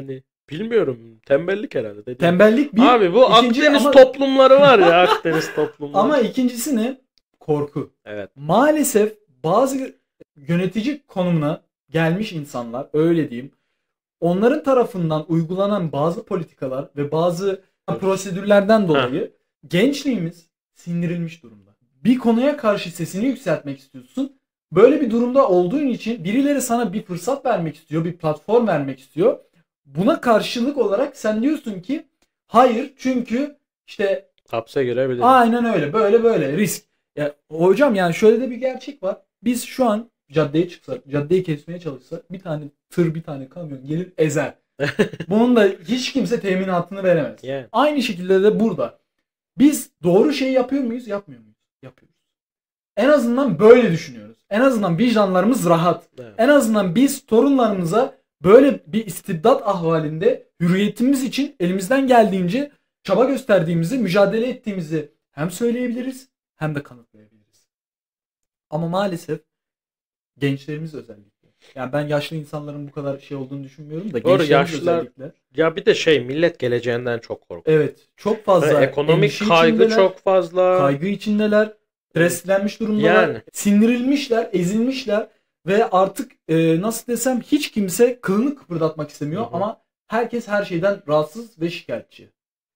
Speaker 2: Bilmiyorum. Tembellik herhalde. Dediğim.
Speaker 1: Tembellik bir.
Speaker 2: Abi bu
Speaker 1: ikinci
Speaker 2: Akdeniz
Speaker 1: ama-
Speaker 2: toplumları var ya. Akdeniz toplumları.
Speaker 1: Ama ikincisi ne? Korku.
Speaker 2: Evet.
Speaker 1: Maalesef bazı yönetici konumuna gelmiş insanlar, öyle diyeyim, onların tarafından uygulanan bazı politikalar ve bazı prosedürlerden dolayı gençliğimiz sindirilmiş durumda. Bir konuya karşı sesini yükseltmek istiyorsun. Böyle bir durumda olduğun için birileri sana bir fırsat vermek istiyor, bir platform vermek istiyor. Buna karşılık olarak sen diyorsun ki hayır, çünkü işte
Speaker 2: hapse girebilir.
Speaker 1: aynen öyle, böyle böyle risk. Ya hocam, yani şöyle de bir gerçek var. Biz şu an caddeye çıksak, caddeyi kesmeye çalışsak bir tane tır, bir tane kamyon gelir ezer. Bunun da hiç kimse teminatını veremez.
Speaker 2: Yani.
Speaker 1: Aynı şekilde de burada. Biz doğru şeyi yapıyor muyuz, yapmıyor muyuz? Yapıyoruz. En azından böyle düşünüyoruz. En azından vicdanlarımız rahat.
Speaker 2: Evet.
Speaker 1: En azından biz torunlarımıza böyle bir istibdat ahvalinde hürriyetimiz için elimizden geldiğince çaba gösterdiğimizi, mücadele ettiğimizi hem söyleyebiliriz hem de kanıtlayabiliriz. Ama maalesef gençlerimiz özellikle. Yani ben yaşlı insanların bu kadar şey olduğunu düşünmüyorum da
Speaker 2: Doğru,
Speaker 1: gençlerimiz
Speaker 2: yaşlılar-
Speaker 1: özellikle.
Speaker 2: Ya bir de şey, millet geleceğinden çok korkuyor.
Speaker 1: Evet, çok fazla
Speaker 2: Ve ekonomik
Speaker 1: endişe
Speaker 2: kaygı
Speaker 1: içindeler,
Speaker 2: çok fazla.
Speaker 1: kaygı içindeler, streslenmiş durumdalar,
Speaker 2: Yani.
Speaker 1: sindirilmişler, ezilmişler ve artık e, nasıl desem hiç kimse kılını kıpırdatmak istemiyor
Speaker 2: Hı hı.
Speaker 1: ama herkes her şeyden rahatsız ve şikayetçi.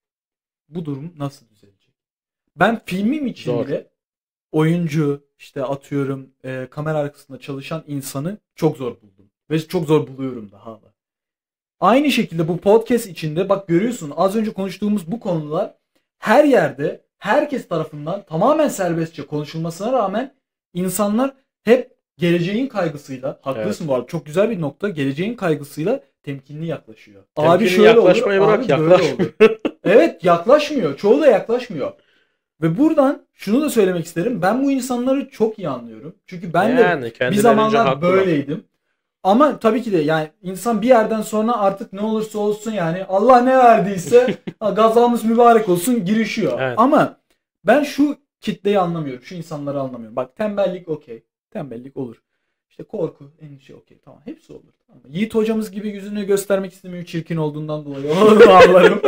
Speaker 1: Bu durum nasıl düzelecek? Ben filmim için
Speaker 2: Zor.
Speaker 1: bile oyuncu, işte atıyorum e, kamera arkasında çalışan insanı çok zor buldum. Ve çok zor buluyorum da hala. Aynı şekilde bu podcast içinde bak görüyorsun, az önce konuştuğumuz bu konular her yerde herkes tarafından tamamen serbestçe konuşulmasına rağmen insanlar hep geleceğin kaygısıyla, haklısın bu arada, çok güzel bir nokta, geleceğin kaygısıyla temkinli yaklaşıyor.
Speaker 2: Temkinli
Speaker 1: abi şöyle olur,
Speaker 2: yaklaşmayı bırak,
Speaker 1: abi böyle
Speaker 2: yaklaş.
Speaker 1: olur. Evet, yaklaşmıyor. Çoğu da yaklaşmıyor. Ve buradan şunu da söylemek isterim. Ben bu insanları çok iyi anlıyorum. Çünkü ben de
Speaker 2: Yani
Speaker 1: bir
Speaker 2: kendilerince
Speaker 1: zamanlar
Speaker 2: haklılar.
Speaker 1: böyleydim. Ama tabii ki de yani insan bir yerden sonra artık ne olursa olsun, yani Allah ne verdiyse ha, gazamız mübarek olsun girişiyor.
Speaker 2: Evet.
Speaker 1: Ama ben şu kitleyi anlamıyorum. Şu insanları anlamıyorum. Bak, tembellik okey. Tembellik olur. İşte korku, endişe okey. Tamam, hepsi olur. Tamam. Yiğit hocamız gibi yüzünü göstermek istemiyor çirkin olduğundan dolayı. Onu da anlarım.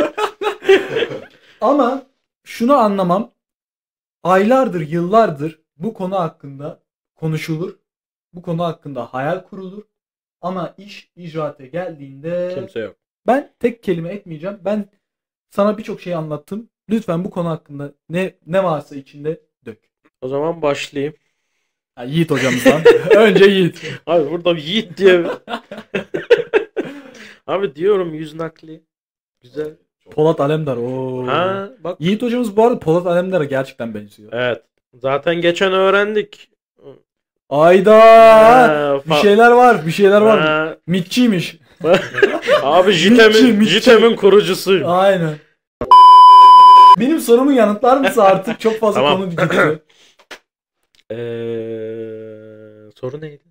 Speaker 1: Ama şunu anlamam. Aylardır, yıllardır bu konu hakkında konuşulur. Bu konu hakkında hayal kurulur. Ama iş icraate geldiğinde
Speaker 2: Kimse yok.
Speaker 1: ben tek kelime etmeyeceğim. Ben sana birçok şey anlattım. Lütfen bu konu hakkında ne ne varsa içinde dök.
Speaker 2: O zaman başlayayım.
Speaker 1: Ha, Yiğit hocamızdan. Önce Yiğit.
Speaker 2: Abi burada Yiğit diye. Abi diyorum yüz nakli. Güzel.
Speaker 1: Polat Alemdar. Oo.
Speaker 2: Ha bak.
Speaker 1: Yiğit hocamız bu arada Polat Alemdar'a gerçekten benziyor.
Speaker 2: Evet. Zaten geçen öğrendik.
Speaker 1: Ayda.
Speaker 2: Ha,
Speaker 1: Bir
Speaker 2: fa-
Speaker 1: şeyler var. Bir şeyler var.
Speaker 2: Ha,
Speaker 1: Mitçiymiş.
Speaker 2: Abi
Speaker 1: Mitçi,
Speaker 2: Jitem'in
Speaker 1: Mitçi.
Speaker 2: Jitem'in kurucusuyum.
Speaker 1: Aynen. Benim sorumu yanıtlar mısın artık? Çok fazla
Speaker 2: Tamam.
Speaker 1: konu gidiyor.
Speaker 2: Eee soru neydi?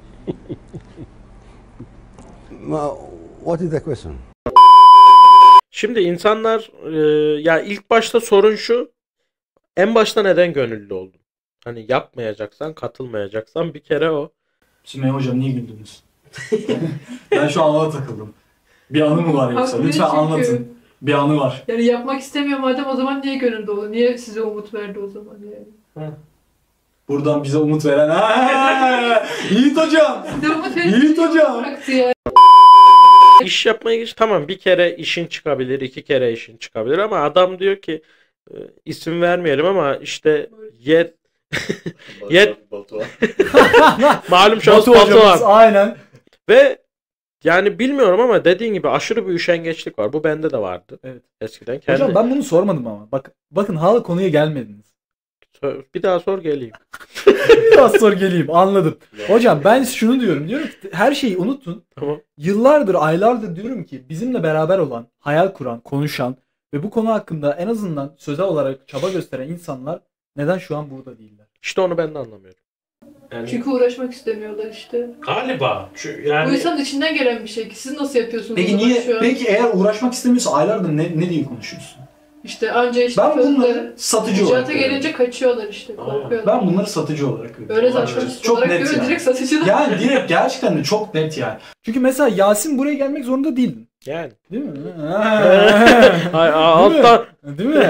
Speaker 5: Ma- What is the question?
Speaker 2: Şimdi insanlar eee, ya ilk başta sorun şu. En başta neden gönüllü oldun? Hani yapmayacaksan, katılmayacaksan bir kere o.
Speaker 1: Sümeyye hocam niye güldünüz? Ben şu an ona takıldım. Bir anı mı var yoksa?
Speaker 4: Haklı
Speaker 1: Lütfen
Speaker 4: çünkü.
Speaker 1: anlatın. Bir anı var.
Speaker 4: Yani yapmak istemiyor madem, o zaman niye gönüllü olur? Niye size umut verdi o zaman yani?
Speaker 1: Buradan bize umut veren. Ha! Yiğit hocam.
Speaker 4: Size umut verdi.
Speaker 1: Yiğit hocam.
Speaker 4: Bıraktı ya.
Speaker 2: İş yapmaya geç. Tamam, bir kere işin çıkabilir, iki kere işin çıkabilir ama adam diyor ki e, isim vermeyelim ama işte yet Yet-
Speaker 3: Batuhan.
Speaker 2: malum şahıs
Speaker 1: Batu
Speaker 2: Batu
Speaker 1: hocamız
Speaker 2: var.
Speaker 1: aynen.
Speaker 2: Ve yani bilmiyorum ama dediğin gibi aşırı bir üşengeçlik var. Bu bende de vardı.
Speaker 1: Evet.
Speaker 2: Eskiden. Kendi...
Speaker 1: Hocam ben bunu sormadım ama. Bak, bakın hala konuya gelmediniz.
Speaker 2: Sor- Bir daha sor geleyim.
Speaker 1: Biraz sonra geleyim, anladım. Hocam ben şunu diyorum. Diyorum ki her şeyi unutun.
Speaker 2: Tamam.
Speaker 1: Yıllardır, aylardır diyorum ki bizimle beraber olan, hayal kuran, konuşan ve bu konu hakkında en azından sözel olarak çaba gösteren insanlar neden şu an burada değiller?
Speaker 2: İşte onu ben de anlamıyorum. Yani...
Speaker 4: Çünkü uğraşmak istemiyorlar işte.
Speaker 2: Galiba. Çünkü
Speaker 4: Bu
Speaker 2: yani
Speaker 4: insanın içinden gelen bir şey ki siz nasıl yapıyorsunuz? o
Speaker 1: Peki
Speaker 4: zaman
Speaker 1: niye?
Speaker 4: şu an?
Speaker 1: Peki eğer uğraşmak istemiyorsa aylardır ne, ne diye konuşuyorsun?
Speaker 4: İşte anca işte
Speaker 1: Ben bunları
Speaker 4: fırında
Speaker 1: satıcı olarak
Speaker 4: icraata
Speaker 1: görüyorum.
Speaker 4: gelince kaçıyorlar işte.
Speaker 2: Aynen.
Speaker 4: Korkuyorlar.
Speaker 1: Ben bunları satıcı olarak görüyorum.
Speaker 4: Öyle saçma
Speaker 3: Evet.
Speaker 1: Çok
Speaker 4: olarak
Speaker 1: net
Speaker 4: görüyor,
Speaker 1: yani.
Speaker 4: direkt satıcılar.
Speaker 1: Yani direkt gerçekten de çok net yani. Çünkü mesela Yasin buraya gelmek zorunda değildin.
Speaker 2: Yani.
Speaker 1: Değil mi?
Speaker 2: Ay, altta
Speaker 1: Değil mi?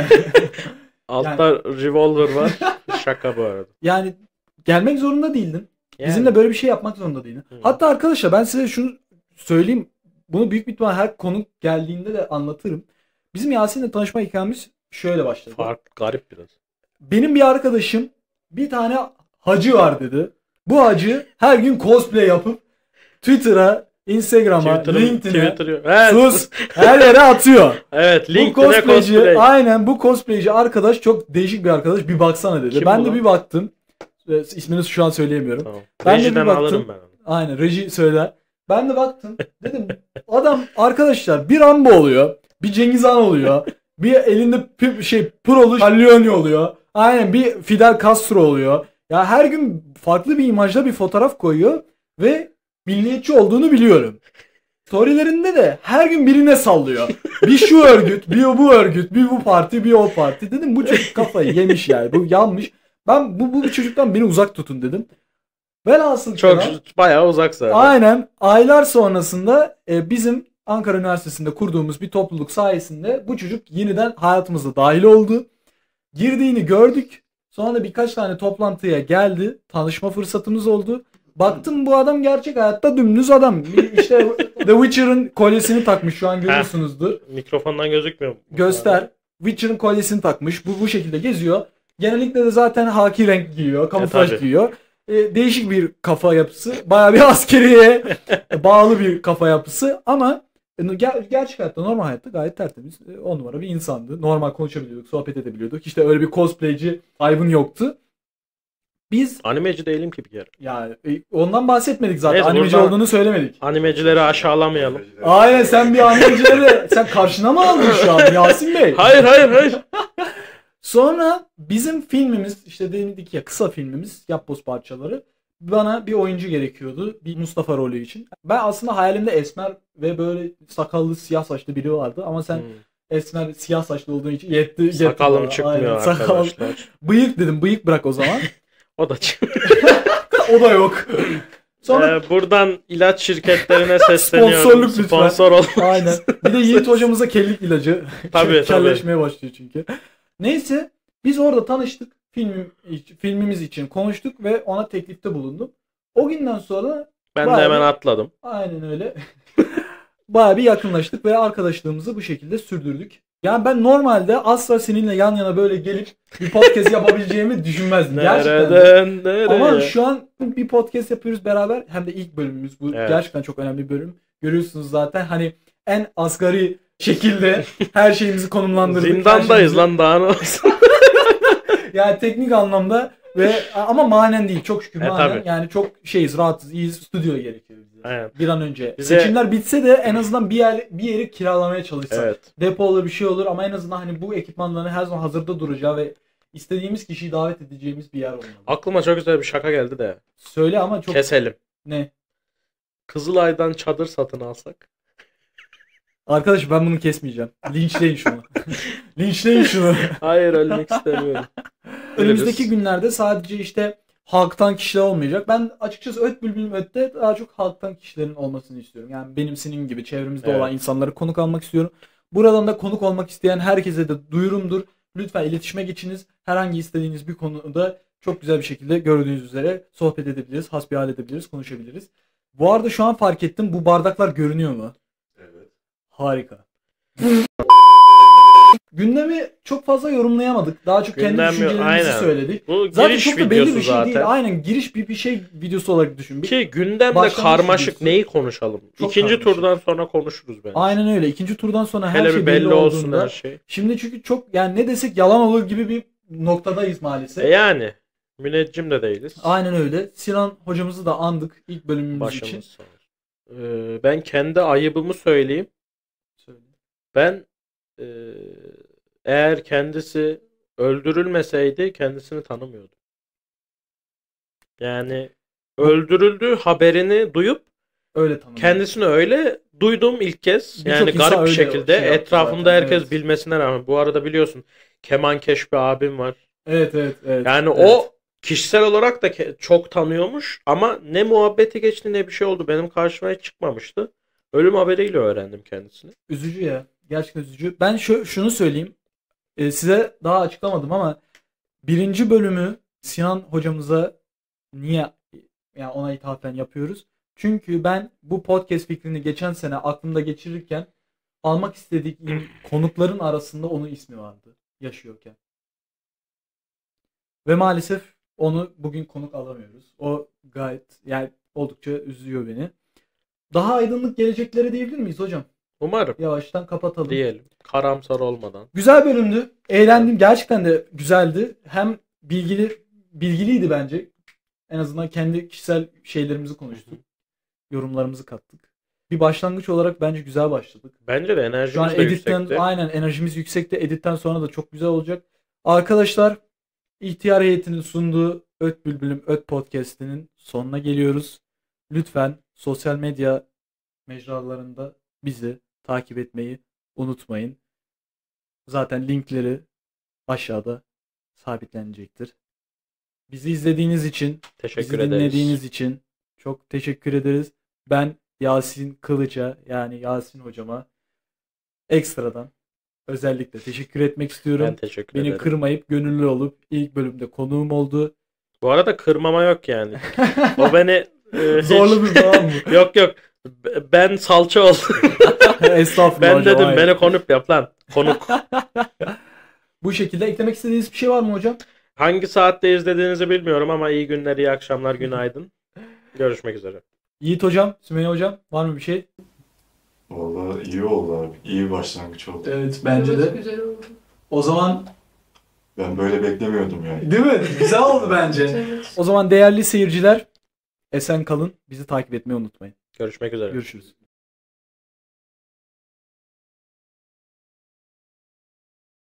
Speaker 2: altta revolver var. Şaka bu arada.
Speaker 1: Yani gelmek zorunda değildin.
Speaker 2: Yani.
Speaker 1: Bizimle böyle bir şey yapmak zorunda değildin.
Speaker 2: Hı.
Speaker 1: Hatta arkadaşlar ben size şunu söyleyeyim. Bunu büyük bir ihtimal her konuk geldiğinde de anlatırım. Bizim Yasin'le tanışma hikayemiz şöyle başladı.
Speaker 2: Fark garip biraz.
Speaker 1: Benim bir arkadaşım bir tane hacı var dedi. Bu hacı her gün cosplay yapıp Twitter'a, Instagram'a,
Speaker 2: Twitter'ın-
Speaker 1: LinkedIn'e
Speaker 2: Twitter- Evet.
Speaker 1: sus her yere atıyor.
Speaker 2: Evet,
Speaker 1: Bu
Speaker 2: LinkedIn'e
Speaker 1: cosplayci,
Speaker 2: cosplay.
Speaker 1: aynen bu cosplayci arkadaş çok değişik bir arkadaş. Bir baksana dedi.
Speaker 2: Kim
Speaker 1: ben
Speaker 2: bu
Speaker 1: de
Speaker 2: lan?
Speaker 1: bir baktım. Ee, İsmini şu an söyleyemiyorum.
Speaker 2: Tamam.
Speaker 1: Ben de bir
Speaker 2: Rejiden
Speaker 1: baktım.
Speaker 2: alırım ben onu.
Speaker 1: Aynen reji söyler. Ben de baktım. Dedim adam arkadaşlar bir Rambo oluyor. Bir Cengiz Han oluyor. Bir elinde pi- şey Prolu Gallioni oluyor. Aynen bir Fidel Castro oluyor. Ya her gün farklı bir imajda bir fotoğraf koyuyor ve milliyetçi olduğunu biliyorum. Storylerinde de her gün birine sallıyor. Bir şu örgüt, bir bu örgüt, bir bu parti, bir o parti. Dedim bu çocuk kafayı yemiş yani. Bu yanmış. Ben bu, bu çocuktan beni uzak tutun dedim. Velhasıl
Speaker 2: Çok
Speaker 1: kelam,
Speaker 2: bayağı uzak zaten.
Speaker 1: aynen aylar sonrasında e, bizim Ankara Üniversitesi'nde kurduğumuz bir topluluk sayesinde bu çocuk yeniden hayatımıza dahil oldu. Girdiğini gördük. Sonra da birkaç tane toplantıya geldi. Tanışma fırsatımız oldu. Baktım bu adam gerçek hayatta dümdüz adam. Bir İşte The Witcher'ın kolyesini takmış şu an görüyorsunuzdur.
Speaker 2: Mikrofondan gözükmüyor mu?
Speaker 1: Göster. Witcher'ın kolyesini takmış. Bu bu şekilde geziyor. Genellikle de zaten haki renk giyiyor. Kamuflaj
Speaker 2: tabii.
Speaker 1: giyiyor. E, değişik bir kafa yapısı. Bayağı bir askeriye bağlı bir kafa yapısı. Ama e, ger- gerçek hayatta, normal hayatta gayet tertemiz. E, on numara bir insandı. Normal konuşabiliyorduk, sohbet edebiliyorduk. İşte öyle bir cosplayci vibe'ın yoktu. Biz
Speaker 2: Animeci değilim ki bir kere.
Speaker 1: yani e, ondan bahsetmedik zaten.
Speaker 2: Neyse,
Speaker 1: Animeci
Speaker 2: buradan-
Speaker 1: olduğunu söylemedik.
Speaker 2: Animecileri aşağılamayalım.
Speaker 1: Aynen sen bir animecileri sen karşına mı aldın şu an Yasin Bey?
Speaker 2: Hayır hayır hayır.
Speaker 1: Sonra bizim filmimiz işte dedik ya kısa filmimiz yapboz parçaları. Bana bir oyuncu gerekiyordu. Bir Mustafa rolü için. Ben aslında hayalimde esmer ve böyle sakallı siyah saçlı biri vardı. Ama sen
Speaker 2: Hmm.
Speaker 1: esmer siyah saçlı olduğun için yetti. yetti
Speaker 2: Sakalım
Speaker 1: bana.
Speaker 2: çıkmıyor
Speaker 1: Aynen, sakal.
Speaker 2: arkadaşlar.
Speaker 1: Bıyık dedim bıyık bırak o zaman.
Speaker 2: O da çıkmıyor.
Speaker 1: O da yok. Sonra
Speaker 2: Ee, buradan ilaç şirketlerine sesleniyorum.
Speaker 1: Sponsorluk lütfen.
Speaker 2: Sponsor ol.
Speaker 1: aynen. Bir de Yiğit hocamıza kellik ilacı.
Speaker 2: Tabii,
Speaker 1: Kelleşmeye başlıyor çünkü. Neyse biz orada tanıştık. Film, filmimiz için konuştuk ve ona teklifte bulundum. O günden sonra
Speaker 2: Ben de
Speaker 1: Bayağı
Speaker 2: hemen
Speaker 1: bir-
Speaker 2: atladım.
Speaker 1: aynen öyle. Bayağı bir yakınlaştık ve arkadaşlığımızı bu şekilde sürdürdük. Yani ben normalde asla seninle yan yana böyle gelip bir podcast yapabileceğimi düşünmezdim. Gerçekten. de.
Speaker 2: Nereden nereye?
Speaker 1: Ama şu an bir podcast yapıyoruz beraber. Hem de ilk bölümümüz bu.
Speaker 2: Evet.
Speaker 1: Gerçekten çok önemli bir bölüm. Görüyorsunuz zaten hani en asgari şekilde her şeyimizi konumlandırdık. her
Speaker 2: Zindandayız
Speaker 1: şeyimizi-
Speaker 2: lan daha ne olsun.
Speaker 1: Yani teknik anlamda ve ama manen değil. Çok şükür
Speaker 2: E,
Speaker 1: manen.
Speaker 2: tabii.
Speaker 1: Yani çok şeyiz, rahatız, iyiyiz. Stüdyo gerekiyor bize.
Speaker 2: Aynen.
Speaker 1: Bir an önce.
Speaker 2: Bize-
Speaker 1: Seçimler bitse de en azından bir yer bir yeri kiralamaya çalışsak.
Speaker 2: Evet.
Speaker 1: Depo olur, bir şey olur ama en azından hani bu ekipmanların her zaman hazırda duracağı ve istediğimiz kişiyi davet edeceğimiz bir yer olmalı.
Speaker 2: Aklıma çok güzel bir şaka geldi de.
Speaker 1: Söyle ama çok
Speaker 2: Keselim.
Speaker 1: ne?
Speaker 2: Kızılay'dan çadır satın alsak.
Speaker 1: Arkadaş ben bunu kesmeyeceğim. Linçleyin şunu. Linçleyin şunu.
Speaker 2: Hayır, ölmek istemiyorum.
Speaker 1: Önümüzdeki
Speaker 2: Ölürüz.
Speaker 1: günlerde sadece işte halktan kişiler olmayacak. Ben açıkçası Öt Bülbülüm Öt'te daha çok halktan kişilerin olmasını istiyorum. Yani benim senin gibi çevremizde
Speaker 2: Evet.
Speaker 1: olan insanları konuk almak istiyorum. Buradan da konuk olmak isteyen herkese de duyurumdur. Lütfen iletişime geçiniz. Herhangi istediğiniz bir konuda çok güzel bir şekilde gördüğünüz üzere sohbet edebiliriz, hasbihal edebiliriz, konuşabiliriz. Bu arada şu an fark ettim, bu bardaklar görünüyor mu?
Speaker 3: Evet.
Speaker 1: Harika. Gündemi çok fazla yorumlayamadık. Daha çok kendi
Speaker 2: Gündem yok,
Speaker 1: düşüncelerimizi
Speaker 2: aynen.
Speaker 1: söyledik.
Speaker 2: Bu
Speaker 1: Zaten
Speaker 2: giriş
Speaker 1: çok da
Speaker 2: videosu
Speaker 1: belli bir şey
Speaker 2: zaten.
Speaker 1: değil. Aynen giriş bir, bir şey videosu olarak düşün. Bir-
Speaker 2: Ki gündemde
Speaker 1: Başlangıç
Speaker 2: karmaşık,
Speaker 1: videosu.
Speaker 2: neyi konuşalım?
Speaker 1: Çok
Speaker 2: İkinci
Speaker 1: karmaşık.
Speaker 2: turdan sonra konuşuruz bence.
Speaker 1: Aynen öyle. İkinci turdan sonra her
Speaker 2: Hele
Speaker 1: şey
Speaker 2: bir
Speaker 1: belli,
Speaker 2: belli olsun
Speaker 1: olduğunda.
Speaker 2: her şey.
Speaker 1: Şimdi çünkü çok yani ne desek yalan olur gibi bir noktadayız maalesef.
Speaker 2: E yani müneccim de değiliz.
Speaker 1: Aynen öyle. Sinan hocamızı da andık ilk bölümümüz
Speaker 2: Başımız
Speaker 1: için.
Speaker 2: sağ olsun. Ee, ben kendi ayıbımı söyleyeyim.
Speaker 1: Söyle.
Speaker 2: Ben e, eğer kendisi öldürülmeseydi kendisini tanımıyordum. Yani öldürüldüğü haberini duyup
Speaker 1: öyle tanımlıyor.
Speaker 2: Kendisini öyle duydum ilk kez.
Speaker 1: Birçok
Speaker 2: Yani
Speaker 1: insan
Speaker 2: garip bir
Speaker 1: öyle
Speaker 2: şekilde
Speaker 1: şey yaptı
Speaker 2: etrafımda
Speaker 1: zaten,
Speaker 2: herkes
Speaker 1: evet.
Speaker 2: bilmesine rağmen. Bu arada biliyorsun kemankeş bir abim var.
Speaker 1: Evet evet evet.
Speaker 2: Yani
Speaker 1: evet.
Speaker 2: o kişisel olarak da ke- çok tanıyormuş ama ne muhabbeti geçti ne bir şey oldu. Benim karşıma hiç çıkmamıştı. Ölüm haberiyle öğrendim kendisini.
Speaker 1: Üzücü ya. Gerçekten üzücü. Ben şu, şunu söyleyeyim. Ee, size daha açıklamadım ama birinci bölümü Sinan hocamıza niye yani ona ithafen yapıyoruz? Çünkü ben bu podcast fikrini geçen sene aklımda geçirirken almak istediğim konukların arasında onun ismi vardı yaşıyorken. Ve maalesef onu bugün konuk alamıyoruz. O gayet yani oldukça üzüyor beni. Daha aydınlık geleceklere diyebilir miyiz hocam?
Speaker 2: Umarım
Speaker 1: Yavaştan kapatalım.
Speaker 2: diyelim. Karamsar olmadan.
Speaker 1: Güzel bölümdü. Eğlendim. Gerçekten de güzeldi. Hem bilgili bilgiliydi bence. En azından kendi kişisel şeylerimizi konuştuk. Yorumlarımızı kattık. Bir başlangıç olarak bence güzel başladık.
Speaker 2: Bence de
Speaker 1: Şu an
Speaker 2: enerjimiz de
Speaker 1: editten
Speaker 2: yüksekti.
Speaker 1: aynen enerjimiz yüksekte. Editten sonra da çok güzel olacak. Arkadaşlar İhtiyar Heyeti'nin sunduğu Öt Bülbülüm Öt Podcast'inin sonuna geliyoruz. Lütfen sosyal medya mecralarında bizi takip etmeyi unutmayın. Zaten linkleri aşağıda sabitlenecektir. Bizi izlediğiniz için,
Speaker 2: Teşekkür
Speaker 1: bizi
Speaker 2: ederiz.
Speaker 1: dinlediğiniz için çok teşekkür ederiz. Ben Yasin Kılıç'a yani Yasin hocama ekstradan özellikle teşekkür etmek istiyorum.
Speaker 2: Ben teşekkür
Speaker 1: Beni
Speaker 2: ederim.
Speaker 1: kırmayıp gönüllü olup ilk bölümde konuğum oldu.
Speaker 2: Bu arada kırmama yok yani. O beni e,
Speaker 1: Zorlu bir zaman mı?
Speaker 2: Yok yok. B- Ben salça oldum.
Speaker 1: Estağfurullah
Speaker 2: Ben
Speaker 1: hocam,
Speaker 2: dedim
Speaker 1: hayır.
Speaker 2: beni konuk yap lan. Konuk.
Speaker 1: Bu şekilde eklemek istediğiniz bir şey var mı hocam?
Speaker 2: Hangi saatte izlediğinizi bilmiyorum ama iyi günler, iyi akşamlar, günaydın. Görüşmek üzere.
Speaker 1: Yiğit hocam, Sümeyye hocam var mı bir şey?
Speaker 3: Vallahi iyi oldu abi. İyi bir başlangıç oldu.
Speaker 1: Evet
Speaker 4: Evet, güzel oldu.
Speaker 1: O zaman
Speaker 3: Ben böyle beklemiyordum yani.
Speaker 1: değil mi? Güzel oldu bence.
Speaker 4: Evet.
Speaker 1: O zaman değerli seyirciler esen kalın. Bizi takip etmeyi unutmayın.
Speaker 2: Görüşmek üzere.
Speaker 1: Görüşürüz.